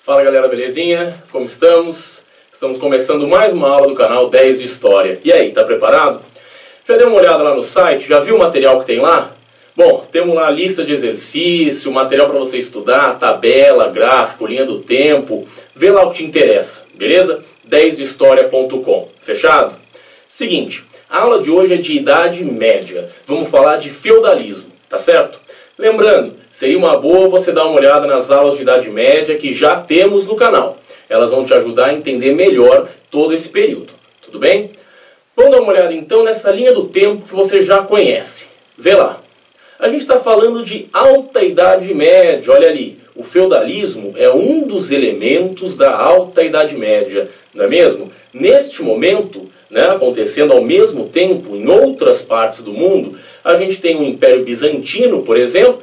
Fala galera, belezinha? Como estamos? Estamos começando mais uma aula do canal 10 de História. E aí, tá preparado? Já deu uma olhada lá no site? Já viu o material que tem lá? Bom, temos lá a lista de exercício, material para você estudar, tabela, gráfico, linha do tempo. Vê lá o que te interessa, beleza? 10dehistoria.com. Fechado? Seguinte, a aula de hoje é de Idade Média. Vamos falar de feudalismo, tá certo? Lembrando, seria uma boa você dar uma olhada nas aulas de Idade Média que já temos no canal. Elas vão te ajudar a entender melhor todo esse período. Tudo bem? Vamos dar uma olhada então nessa linha do tempo que você já conhece. Vê lá. A gente está falando de Alta Idade Média. Olha ali, o feudalismo é um dos elementos da Alta Idade Média, não é mesmo? Neste momento, acontecendo ao mesmo tempo em outras partes do mundo, a gente tem o Império Bizantino, por exemplo,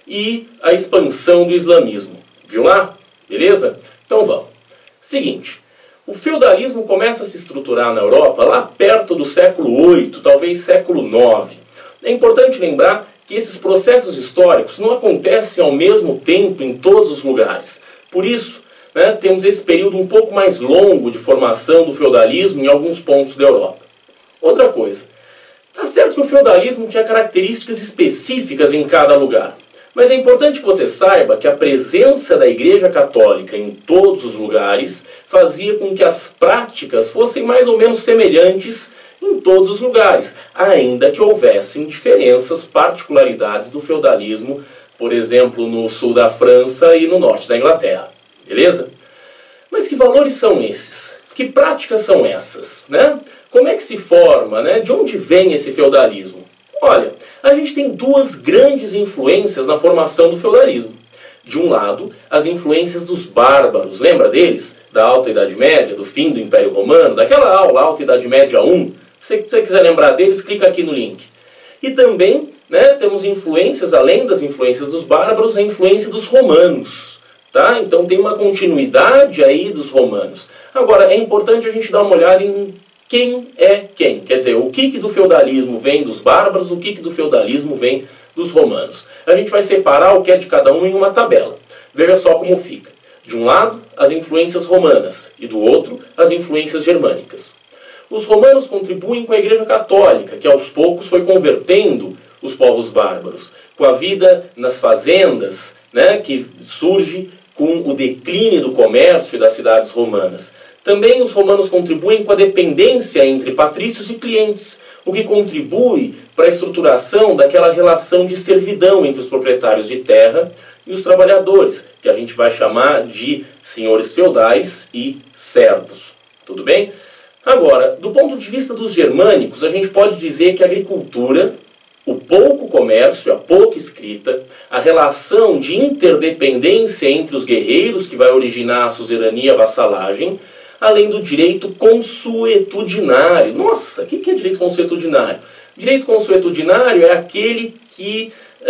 e a expansão do islamismo. Viu lá? Beleza? Então vamos. Seguinte, o feudalismo começa a se estruturar na Europa lá perto do século VIII, talvez século IX. É importante lembrar que esses processos históricos não acontecem ao mesmo tempo em todos os lugares. Por isso, temos esse período um pouco mais longo de formação do feudalismo em alguns pontos da Europa. Outra coisa, tá certo que o feudalismo tinha características específicas em cada lugar, mas é importante que você saiba que a presença da Igreja Católica em todos os lugares fazia com que as práticas fossem mais ou menos semelhantes em todos os lugares, ainda que houvessem diferenças, particularidades do feudalismo, por exemplo, no sul da França e no norte da Inglaterra. Beleza? Mas que valores são esses? Que práticas são essas? Como é que se forma? De onde vem esse feudalismo? Olha, a gente tem duas grandes influências na formação do feudalismo. De um lado, as influências dos bárbaros, lembra deles? Da Alta Idade Média, do fim do Império Romano, daquela aula Alta Idade Média 1. Se você quiser lembrar deles, clica aqui no link. E também temos influências, além das influências dos bárbaros, a influência dos romanos. Tá? Então tem uma continuidade aí dos romanos. Agora, é importante a gente dar uma olhada em quem é quem. Quer dizer, o que do feudalismo vem dos bárbaros, o que do feudalismo vem dos romanos. A gente vai separar o que é de cada um em uma tabela. Veja só como fica. De um lado, as influências romanas, e do outro, as influências germânicas. Os romanos contribuem com a Igreja Católica, que aos poucos foi convertendo os povos bárbaros, com a vida nas fazendas, que surge com o declínio do comércio e das cidades romanas. Também os romanos contribuem com a dependência entre patrícios e clientes, o que contribui para a estruturação daquela relação de servidão entre os proprietários de terra e os trabalhadores, que a gente vai chamar de senhores feudais e servos. Tudo bem? Agora, do ponto de vista dos germânicos, a gente pode dizer que a agricultura, o pouco comércio, a pouca escrita, a relação de interdependência entre os guerreiros, que vai originar a suzerania e a vassalagem, além do direito consuetudinário. Nossa, o que é direito consuetudinário? Direito consuetudinário é aquele que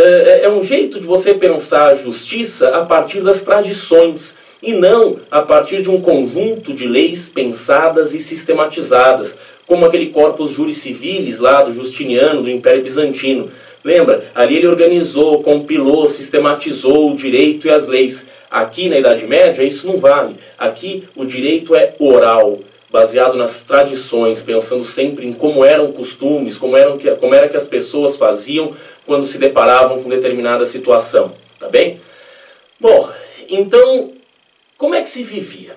é um jeito de você pensar a justiça a partir das tradições, e não a partir de um conjunto de leis pensadas e sistematizadas, como aquele corpus juris civilis lá do Justiniano, do Império Bizantino. Lembra? Ali ele organizou, compilou, sistematizou o direito e as leis. Aqui na Idade Média isso não vale. Aqui o direito é oral, baseado nas tradições, pensando sempre em como eram costumes, como era que as pessoas faziam quando se deparavam com determinada situação. Tá bem? Bom, então, como é que se vivia?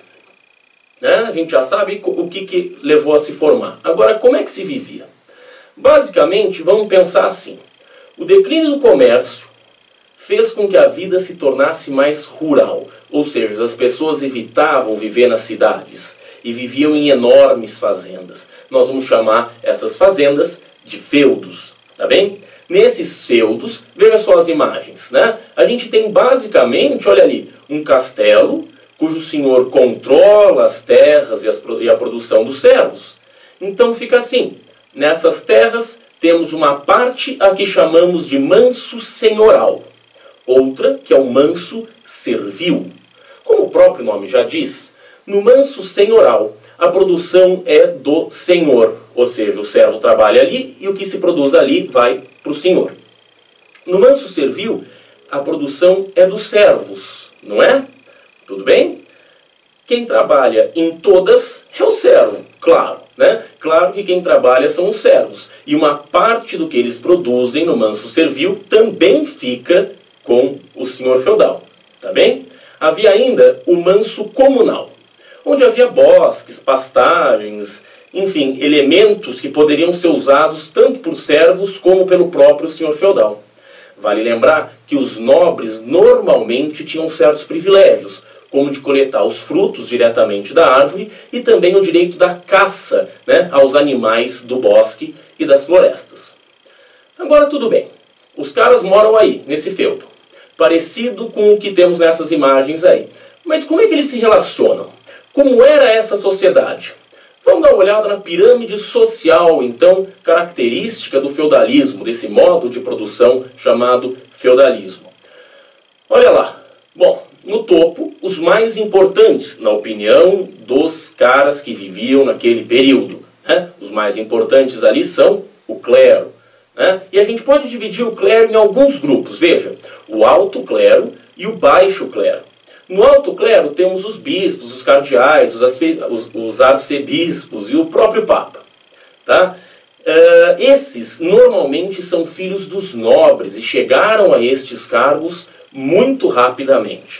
A gente já sabe o que levou a se formar. Agora, como é que se vivia? Basicamente, vamos pensar assim. O declínio do comércio fez com que a vida se tornasse mais rural. Ou seja, as pessoas evitavam viver nas cidades e viviam em enormes fazendas. Nós vamos chamar essas fazendas de feudos. Tá bem? Nesses feudos, veja só as imagens. A gente tem basicamente, olha ali, um castelo cujo senhor controla as terras e a produção dos servos. Então fica assim, nessas terras temos uma parte a que chamamos de manso senhoral, outra que é o manso servil. Como o próprio nome já diz, no manso senhoral a produção é do senhor, ou seja, o servo trabalha ali e o que se produz ali vai para o senhor. No manso servil a produção é dos servos, não é? Tudo bem? Quem trabalha em todas é o servo, claro, né? Claro que quem trabalha são os servos. E uma parte do que eles produzem no manso servil também fica com o senhor feudal, tá bem? Havia ainda o manso comunal, onde havia bosques, pastagens, enfim, elementos que poderiam ser usados tanto por servos como pelo próprio senhor feudal. Vale lembrar que os nobres normalmente tinham certos privilégios, como de coletar os frutos diretamente da árvore e também o direito da caça, né, aos animais do bosque e das florestas. Agora tudo bem, os caras moram aí, nesse feudo, parecido com o que temos nessas imagens aí. Mas como é que eles se relacionam? Como era essa sociedade? Vamos dar uma olhada na pirâmide social, então, característica do feudalismo, desse modo de produção chamado feudalismo. Olha lá. Bom, no topo, os mais importantes, na opinião dos caras que viviam naquele período, né? Os mais importantes ali são o clero, né? E a gente pode dividir o clero em alguns grupos. Veja, o alto clero e o baixo clero. No alto clero temos os bispos, os cardeais, os arcebispos e o próprio papa. Tá? Esses normalmente são filhos dos nobres e chegaram a estes cargos muito rapidamente.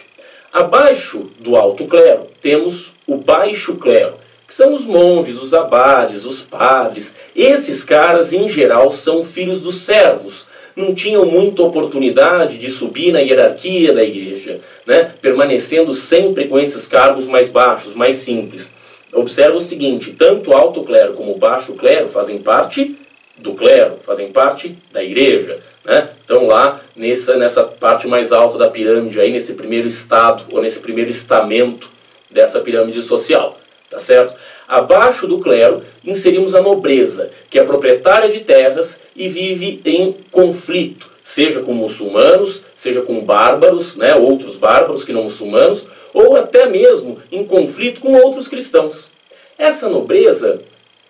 Abaixo do alto clero temos o baixo clero, que são os monges, os abades, os padres. Esses caras, em geral, são filhos dos servos. Não tinham muita oportunidade de subir na hierarquia da igreja, né? Permanecendo sempre com esses cargos mais baixos, mais simples. Observa o seguinte, tanto o alto clero como o baixo clero fazem parte do clero, fazem parte da igreja, né? Estão lá nessa parte mais alta da pirâmide, aí nesse primeiro estado, ou nesse primeiro estamento dessa pirâmide social, tá certo? Abaixo do clero, inserimos a nobreza, que é proprietária de terras e vive em conflito, seja com muçulmanos, seja com bárbaros, né, outros bárbaros que não muçulmanos, ou até mesmo em conflito com outros cristãos. Essa nobreza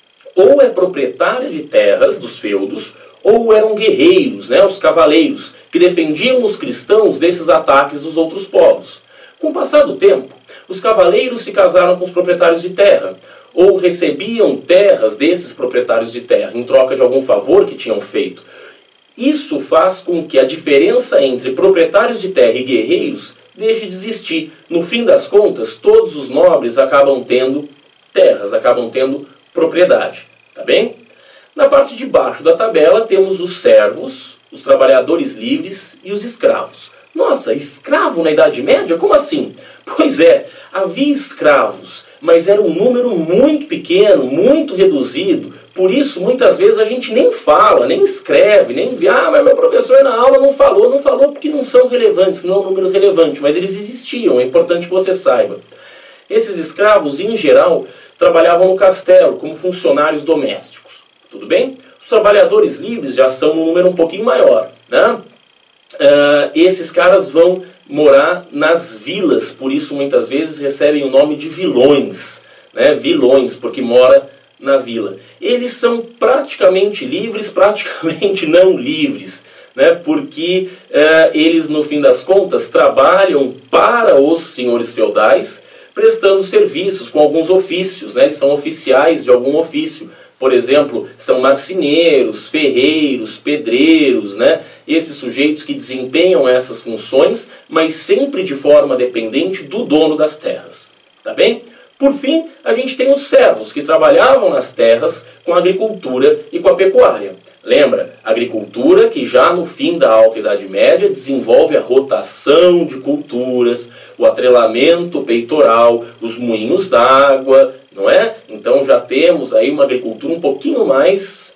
ou é proprietária de terras dos feudos, ou eram guerreiros, né, os cavaleiros, que defendiam os cristãos desses ataques dos outros povos. Com o passar do tempo, os cavaleiros se casaram com os proprietários de terra, ou recebiam terras desses proprietários de terra em troca de algum favor que tinham feito. Isso faz com que a diferença entre proprietários de terra e guerreiros deixe de existir. No fim das contas, todos os nobres acabam tendo terras, acabam tendo propriedade. Tá bem? Na parte de baixo da tabela temos os servos, os trabalhadores livres e os escravos. Nossa, escravo na Idade Média? Como assim? Pois é, havia escravos, mas era um número muito pequeno, muito reduzido. Por isso, muitas vezes a gente nem fala, nem escreve, nem envia. Ah, mas meu professor na aula não falou porque não são relevantes, não é um número relevante, mas eles existiam, é importante que você saiba. Esses escravos, em geral, trabalhavam no castelo como funcionários domésticos. Tudo bem? Os trabalhadores livres já são um número um pouquinho maior, né? Esses caras vão morar nas vilas, por isso muitas vezes recebem o nome de vilões, né? Vilões, porque mora na vila. Eles são praticamente livres, praticamente não livres, né? Porque eles, no fim das contas, trabalham para os senhores feudais, prestando serviços com alguns ofícios, né? Eles são oficiais de algum ofício. Por exemplo, são marceneiros, ferreiros, pedreiros, né? Esses sujeitos que desempenham essas funções, mas sempre de forma dependente do dono das terras. Tá bem? Por fim, a gente tem os servos, que trabalhavam nas terras com a agricultura e com a pecuária. Lembra? Agricultura que já no fim da Alta Idade Média desenvolve a rotação de culturas, o atrelamento peitoral, os moinhos d'água, não é? Então já temos aí uma agricultura um pouquinho mais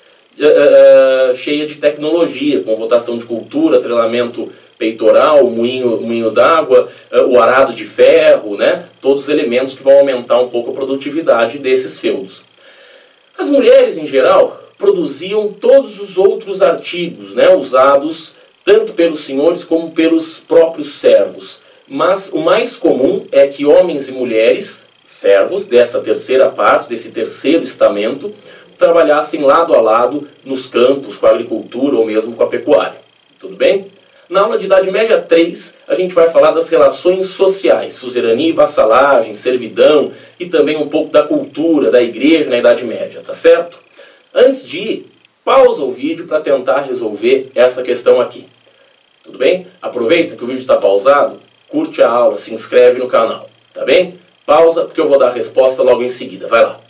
cheia de tecnologia, com rotação de cultura, atrelamento peitoral, moinho d'água, o arado de ferro, né? Todos os elementos que vão aumentar um pouco a produtividade desses feudos. As mulheres, em geral, produziam todos os outros artigos, né? Usados tanto pelos senhores como pelos próprios servos. Mas o mais comum é que homens e mulheres, servos dessa terceira parte, desse terceiro estamento, trabalhassem lado a lado nos campos, com a agricultura ou mesmo com a pecuária. Tudo bem? Na aula de Idade Média 3, a gente vai falar das relações sociais, suzerania e vassalagem, servidão e também um pouco da cultura da igreja na Idade Média, tá certo? Antes de ir, pausa o vídeo para tentar resolver essa questão aqui. Tudo bem? Aproveita que o vídeo está pausado, curte a aula, se inscreve no canal, tá bem? Pausa porque eu vou dar a resposta logo em seguida, vai lá.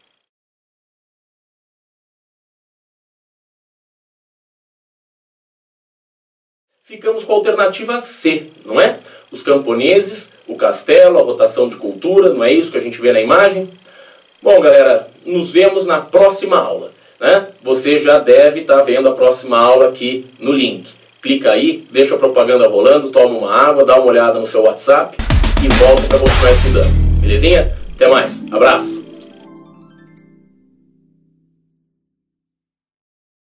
Ficamos com a alternativa C, não é? Os camponeses, o castelo, a rotação de cultura, não é isso que a gente vê na imagem? Bom, galera, nos vemos na próxima aula, né? Você já deve estar vendo a próxima aula aqui no link. Clica aí, deixa a propaganda rolando, toma uma água, dá uma olhada no seu WhatsApp e volta para continuar estudando. Belezinha? Até mais. Abraço.